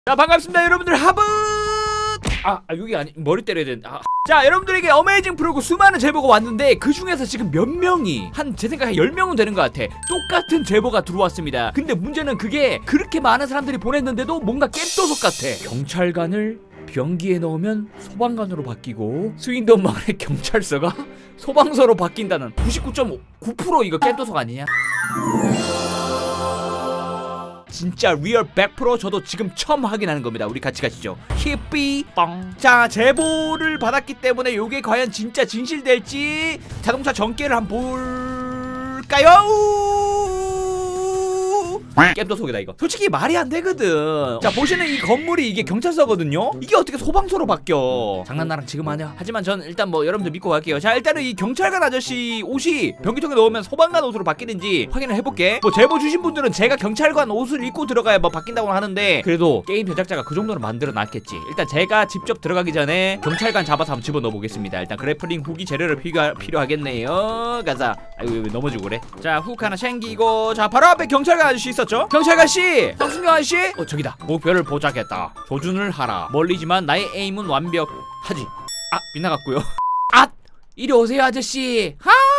자, 반갑습니다 여러분들. 하부 여기 아니 머리 때려야 된다. 자, 여러분들에게 어메이징 프로그 수많은 제보가 왔는데 그 중에서 지금 몇 명이 제 생각에 10명은 되는 것 같아. 똑같은 제보가 들어왔습니다. 근데 문제는 그게 그렇게 많은 사람들이 보냈는데도 뭔가 깸도석 같아. 경찰관을 변기에 넣으면 소방관으로 바뀌고 스윈돈 마을의 경찰서가 소방서로 바뀐다는 99.9% 이거 깸도석 아니냐? 진짜 리얼 100% 저도 지금 처음 확인하는 겁니다. 우리 같이 가시죠. 히삐빵. 자, 제보를 받았기 때문에 요게 과연 진짜 진실될지 자동차 전개를 한번 볼까요? 깸도속이다 이거. 솔직히 말이 안 되거든. 자, 보시는 이 건물이 이게 경찰서거든요. 이게 어떻게 소방서로 바뀌어? 장난나랑 지금 하냐? 하지만 전 일단 뭐 여러분들 믿고 갈게요. 자, 일단은 이 경찰관 아저씨 옷이 변기통에 넣으면 소방관 옷으로 바뀌는지 확인을 해볼게. 뭐 제보 주신 분들은 제가 경찰관 옷을 입고 들어가야 뭐 바뀐다고 하는데 그래도 게임 제작자가 그 정도는 만들어 놨겠지. 일단 제가 직접 들어가기 전에 경찰관 잡아서 한번 집어넣어 보겠습니다. 일단 그래플링 후기 재료를 필요하겠네요. 가자. 아이고, 왜 넘어지고 그래. 자, 훅 하나 챙기고. 자, 바로 앞에 경찰관 아저씨 있었죠? 경찰관씨! 성승경 아저씨! 저기다. 목표를 포착했다. 조준을 하라. 멀리지만 나의 에임은 완벽하지. 빗나갔고요. 이리 오세요 아저씨.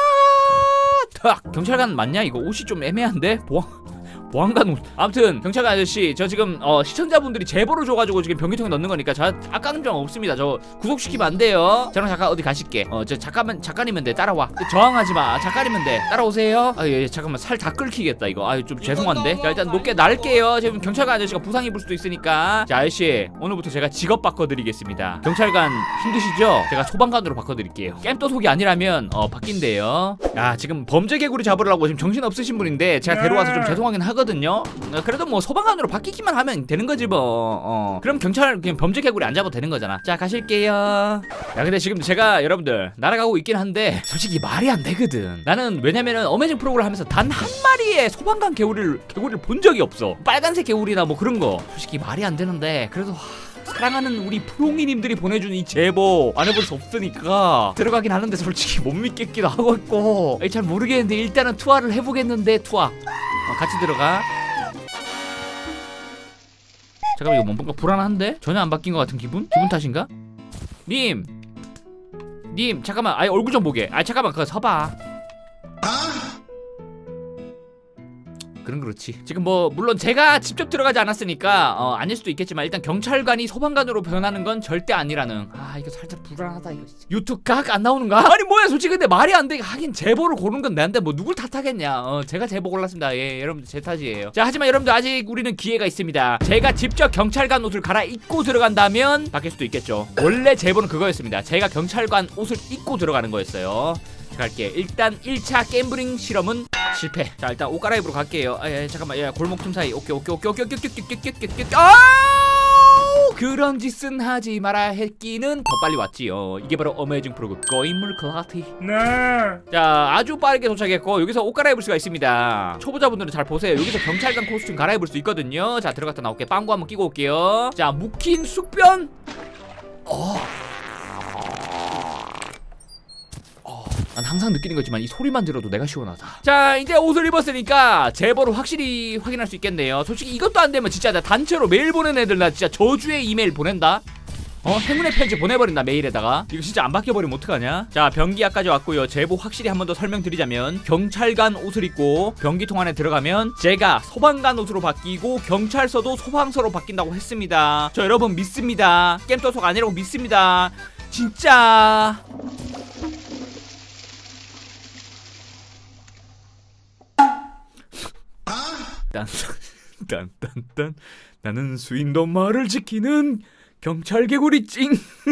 경찰관 맞냐? 이거 옷이 좀 애매한데? 보안관 옷. 아무튼 경찰관 아저씨, 저 지금 시청자분들이 제보를 줘가지고 지금 변기통에 넣는 거니까 저 악감정 없습니다. 저 구속시키면 안 돼요. 저랑 잠깐 어디 가실게. 저 잠깐이면 돼. 따라와. 저항하지 마. 잠깐이면 돼. 따라오세요. 예, 잠깐만 살 다 끓히겠다 이거. 좀 죄송한데. 자, 일단 높게 날게요. 지금 경찰관 아저씨가 부상 입을 수도 있으니까. 자, 아저씨 오늘부터 제가 직업 바꿔드리겠습니다. 경찰관 힘드시죠? 제가 소방관으로 바꿔드릴게요. 깸도속이 아니라면 바뀐대요. 야, 지금 범죄 개구리 잡으려고 지금 정신 없으신 분인데 제가 데려와서 좀 죄송하긴 하거든요. 그래도 뭐 소방관으로 바뀌기만 하면 되는 거지 뭐. 그럼 경찰 그냥 범죄 개구리 안 잡아도 되는 거잖아. 자, 가실게요. 야, 근데 지금 제가 여러분들 날아가고 있긴 한데 솔직히 말이 안 되거든. 나는 왜냐면은 어메이징 프로그램을 하면서 단 한 마리의 소방관 개구리를 본 적이 없어. 빨간색 개구리나 뭐 그런 거 솔직히 말이 안 되는데 그래도 사랑하는 우리 프롱이님들이 보내준 이 제보 안 해볼 수 없으니까 들어가긴 하는데 솔직히 못 믿겠기도 하고 있고 잘 모르겠는데 일단은 투하를 해보겠는데. 투하 같이 들어가. 잠깐만, 이거 뭔가 불안한데? 전혀 안 바뀐 것 같은 기분 탓인가? 님 잠깐만, 얼굴 좀 보게. 잠깐만, 그거 서봐. 그렇지. 지금 뭐 물론 제가 직접 들어가지 않았으니까 아닐 수도 있겠지만 일단 경찰관이 소방관으로 변하는 건 절대 아니라는. 이거 살짝 불안하다 이거 진짜. 유튜브 각 안 나오는가? 아니 뭐야 솔직히 근데 말이 안 돼. 하긴 제보를 고른 건 내한테 뭐 누굴 탓하겠냐. 제가 제보 골랐습니다. 예, 여러분들 제 탓이에요. 자, 하지만 여러분들 아직 우리는 기회가 있습니다. 제가 직접 경찰관 옷을 갈아입고 들어간다면 바뀔 수도 있겠죠. 원래 제보는 그거였습니다. 제가 경찰관 옷을 입고 들어가는 거였어요. 갈게. 일단 1차 갬블링 실험은 실패. 자, 일단 옷 갈아입으러 갈게요. 잠깐만. 골목 틈 사이. 오케이. 그런 짓은 하지 마라 했기는 더 빨리 왔지요. 이게 바로 어메이징 프로그 고인물 클라티. 네. 자, 아주 빠르게 도착했고 여기서 옷 갈아입을 수가 있습니다. 초보자분들은 잘 보세요. 여기서 경찰관 코스튬 갈아입을 수 있거든요. 자, 들어갔다 나올게. 빵구 한번 끼고 올게요. 자, 묵힌 숙변. 난 항상 느끼는 거지만 이 소리만 들어도 내가 시원하다. 자, 이제 옷을 입었으니까 제보를 확실히 확인할 수 있겠네요. 솔직히 이것도 안 되면 진짜 나 단체로 메일 보낸 애들 나 진짜 저주의 이메일 보낸다. 행운의 편지 보내버린다 메일에다가. 이거 진짜 안 바뀌어버리면 어떡하냐. 자, 변기야까지 왔고요. 제보 확실히 한 번 더 설명드리자면 경찰관 옷을 입고 변기통 안에 들어가면 제가 소방관 옷으로 바뀌고 경찰서도 소방서로 바뀐다고 했습니다. 저 여러분 믿습니다. 깸도속 아니라고 믿습니다. 진짜. 딴딴딴 나는 스윈돈 마을을 지키는 경찰 개구리 찡.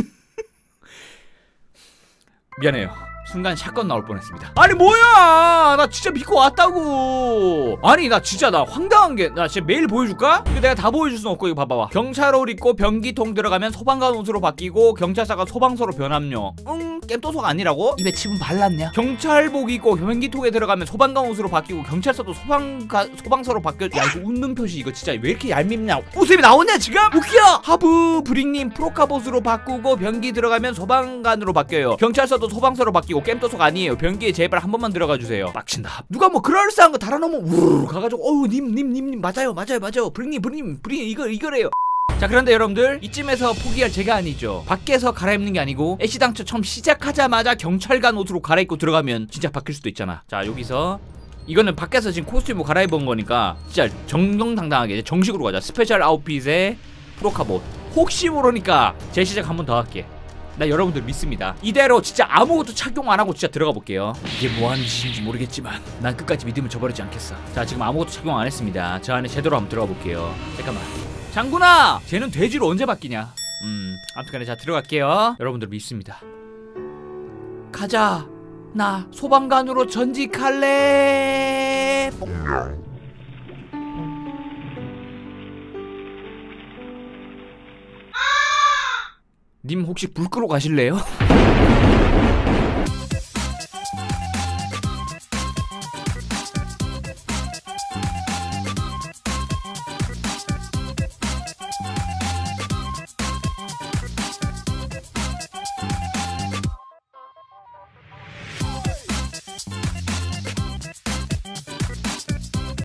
미안해요. 순간 샷건 나올 뻔했습니다. 아니 뭐야, 나 진짜 믿고 왔다고. 아니 나 진짜 나 황당한 게, 나 진짜 메일 보여줄까? 이거 내가 다 보여줄 순 없고. 이거 봐봐봐. 경찰 옷 입고 변기통 들어가면 소방관 옷으로 바뀌고 경찰서가 소방서로 변함요. 깸도석 아니라고? 입에 침은 발랐냐? 경찰복 입고 변기통에 들어가면 소방관 옷으로 바뀌고 경찰서도 소방서로 바뀌어. 야, 이거 웃는 표시 이거 진짜 왜 이렇게 얄밉냐. 웃음이 나오냐 지금? 웃겨. 하부 브링님 프로카봇으로 바꾸고 변기 들어가면 소방관으로 바뀌어요. 경찰서도 소방서로 바뀌고 깸도석 아니에요. 변기에 제발 한 번만 들어가 주세요. 빡친다. 누가 뭐 그럴싸한 거 달아놓으면 우르르 가가지고 님 맞아요. 브링님 이거래요. 자, 그런데 여러분들 이쯤에서 포기할 제가 아니죠. 밖에서 갈아입는 게 아니고 애시당초 처음 시작하자마자 경찰관 옷으로 갈아입고 들어가면 진짜 바뀔 수도 있잖아. 자, 여기서 이거는 밖에서 지금 코스튬으로 갈아입은 거니까 진짜 정정당당하게 정식으로 가자. 스페셜 아웃핏에 프로카봇. 혹시 모르니까 재시작 한 번 더 할게. 나 여러분들 믿습니다. 이대로 진짜 아무것도 착용 안 하고 진짜 들어가 볼게요. 이게 뭐 하는 짓인지 모르겠지만 난 끝까지 믿음을 저버리지 않겠어. 자, 지금 아무것도 착용 안 했습니다. 저 안에 제대로 한번 들어가 볼게요. 잠깐만. 장군아! 쟤는 돼지로 언제 바뀌냐? 아무튼간에 자, 들어갈게요. 여러분들 믿습니다. 가자. 나 소방관으로 전직할래. 님 혹시 불 끄러 가실래요?